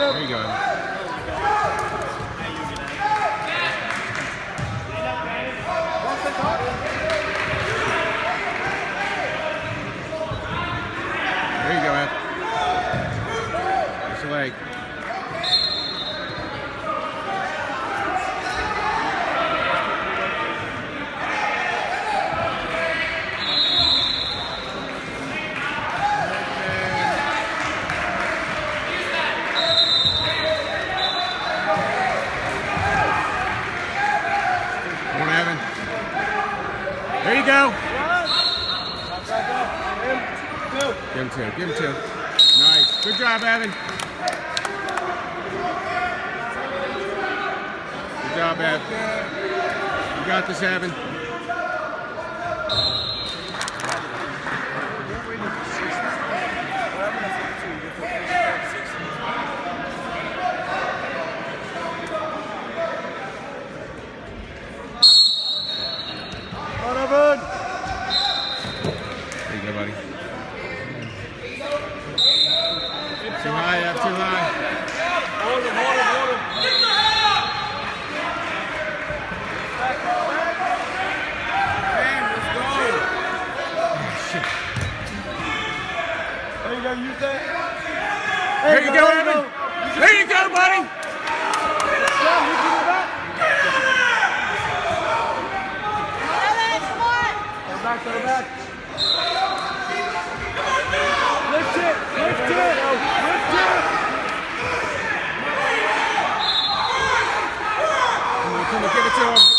There you go. There you go, Ev. That's the leg. There you go. Give him two. Give him two. Nice. Good job, Evan. Good job, Ev. You got this, Evan. There you go, buddy. Too high, up too high. Hold him. Man, let's go. Oh, shit. There you go, use that. There you go, Evan. There you go, buddy. Go back. Lift it. Come on, give it to him.